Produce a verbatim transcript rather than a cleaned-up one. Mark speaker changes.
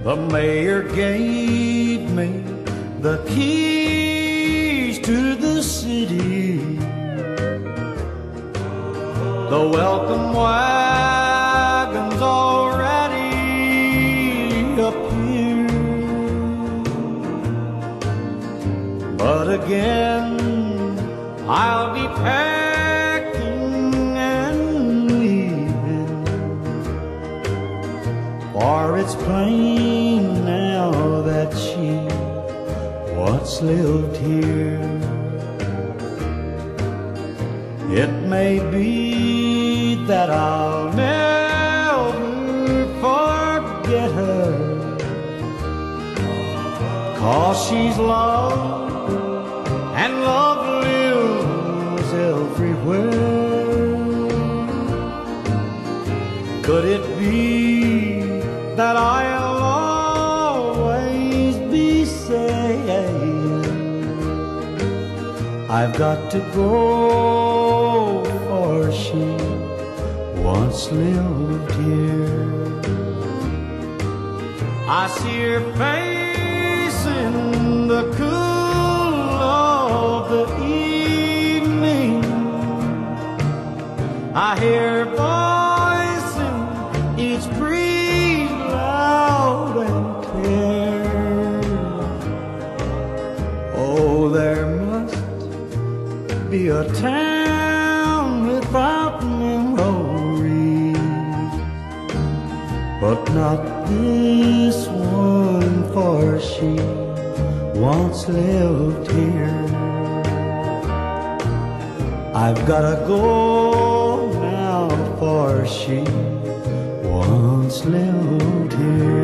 Speaker 1: The mayor gave me the keys to the city. The welcome wagon's already appeared. But again, I'll be packing and leaving, for it's plain now that she once lived here. It may be that I'll never forget her, 'cause she's loved and love lives everywhere. Could it be that I'll always be saying I've got to go, for she once lived here? I see her face in the cool of the evening. I hear her voice in each breeze, loud and clear. Oh, there must be a town without memories, but not this one, for she once lived here. I've gotta go now, for she once lived here.